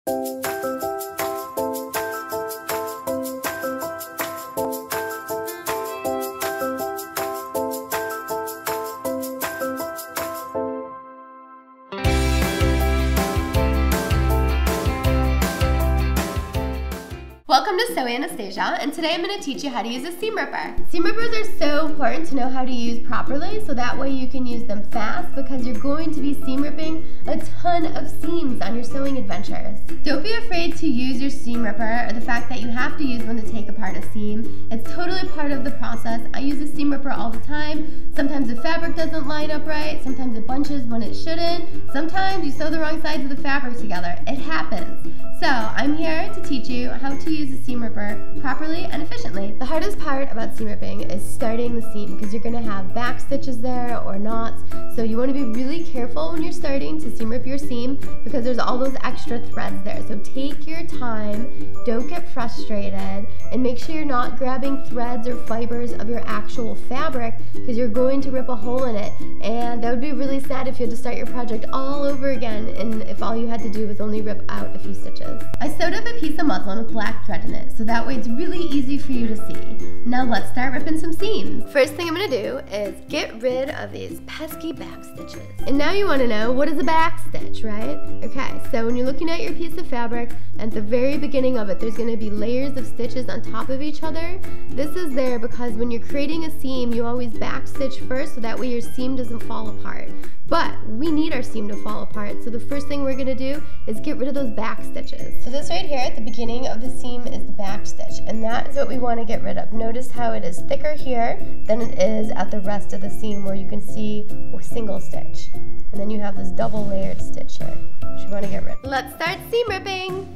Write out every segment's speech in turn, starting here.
Welcome to Sew Anastasia, and today I'm going to teach you how to use a seam ripper. Seam rippers are so important to know how to use properly, so that way you can use them fast because you're going to be seam ripping a ton of seams on your sewing adventures. Don't be afraid to use your seam ripper or the fact that you have to use one to take apart a seam. It's totally part of the process. I use a seam ripper all the time. Sometimes the fabric doesn't line up right, sometimes it bunches when it shouldn't, sometimes you sew the wrong sides of the fabric together. It happens. So I'm here to teach you how to use a seam ripper properly and efficiently. The hardest part about seam ripping is starting the seam because you're going to have back stitches there or knots. So you want to be really careful when you're starting to seam rip your seam because there's all those extra threads there. So take your time, don't get frustrated, and make sure you're not grabbing threads or fibers of your actual fabric because you're going to rip a hole in it. And that would be really sad if you had to start your project all over again and if all you had to do was only rip out a few stitches. I sewed up a piece of muslin with black thread in it, so that way it's really easy for you to see. Now let's start ripping some seams. First thing I'm going to do is get rid of these pesky back stitches. And now you want to know, what is a back stitch, right? Okay, so when you're looking at your piece of fabric, at the very beginning of it, there's going to be layers of stitches on top of each other. This is there because when you're creating a seam, you always back stitch first, so that way your seam doesn't fall apart. But we need our seam to fall apart, so the first thing we're going to do is get rid of those back stitches. So this right here at the beginning of the seam is the back stitch, and that is what we want to get rid of. Notice how it is thicker here than it is at the rest of the seam where you can see a single stitch. And then you have this double layered stitch here, which you want to get rid of. Let's start seam ripping!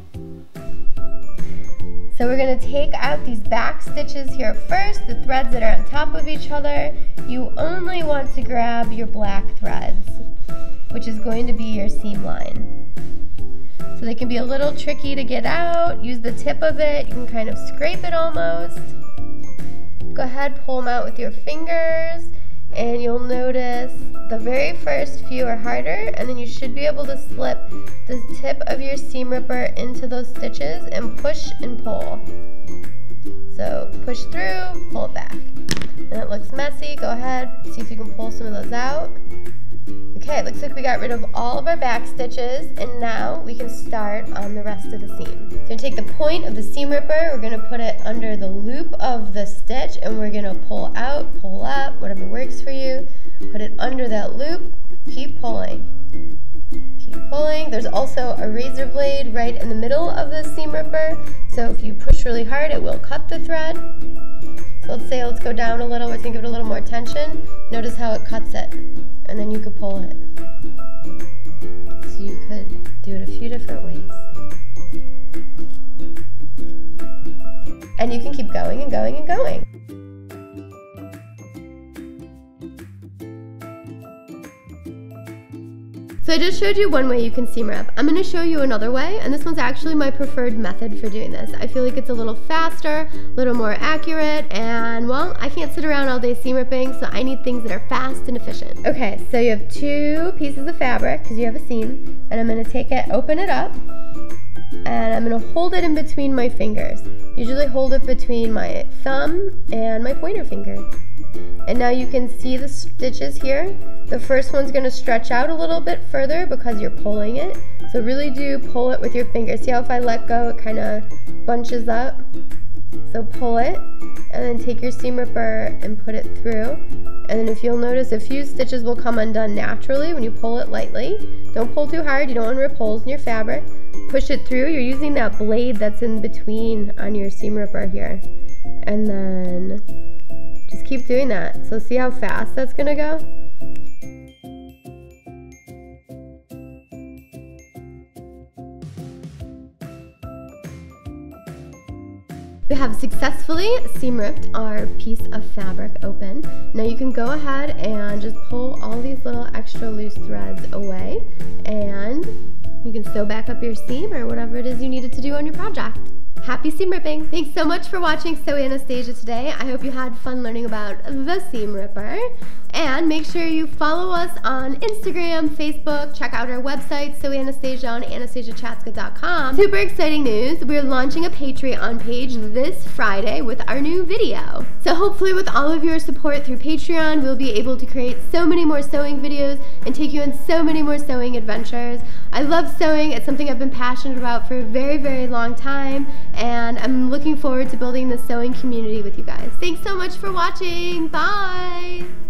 So we're going to take out these back stitches here first, the threads that are on top of each other. You only want to grab your black threads, which is going to be your seam line. So they can be a little tricky to get out. Use the tip of it. You can kind of scrape it almost. Go ahead, pull them out with your fingers, and you'll notice the very first few are harder, and then you should be able to slip the tip of your seam ripper into those stitches and push and pull. So push through, pull it back. And it looks messy. Go ahead, see if you can pull some of those out. Okay, it looks like we got rid of all of our back stitches, and now we can start on the rest of the seam. So we're going to take the point of the seam ripper, we're going to put it under the loop of the stitch, and we're going to pull out, pull up, whatever works for you. Put it under that loop, keep pulling. Keep pulling. There's also a razor blade right in the middle of the seam ripper, so if you push really hard, it will cut the thread. So let's go down a little, we're going to give it a little more tension. Notice how it cuts it, and then you could pull it. So you could do it a few different ways. And you can keep going and going and going. So I just showed you one way you can seam rip. I'm going to show you another way, and this one's actually my preferred method for doing this. I feel like it's a little faster, a little more accurate, and well, I can't sit around all day seam ripping, so I need things that are fast and efficient. Okay, so you have two pieces of fabric because you have a seam, and I'm going to take it, open it up, and I'm going to hold it in between my fingers. Usually hold it between my thumb and my pointer finger. And now you can see the stitches here. The first one's going to stretch out a little bit further because you're pulling it. So really do pull it with your fingers. See how if I let go, it kind of bunches up? So pull it, and then take your seam ripper and put it through. And then if you'll notice, a few stitches will come undone naturally when you pull it lightly. Don't pull too hard, you don't want to rip holes in your fabric. Push it through, you're using that blade that's in between on your seam ripper here. And then just keep doing that. So see how fast that's gonna go? We have successfully seam ripped our piece of fabric open. Now you can go ahead and just pull all these little extra loose threads away, and you can sew back up your seam or whatever it is you needed to do on your project. Happy seam ripping! Thanks so much for watching Sew Anastasia today. I hope you had fun learning about the seam ripper. And make sure you follow us on Instagram, Facebook, check out our website, Sew Anastasia on AnastasiaChatska.com. Super exciting news, we're launching a Patreon page this Friday with our new video. So hopefully with all of your support through Patreon, we'll be able to create so many more sewing videos and take you on so many more sewing adventures. I love sewing, it's something I've been passionate about for a very, very long time, and I'm looking forward to building the sewing community with you guys. Thanks so much for watching, bye!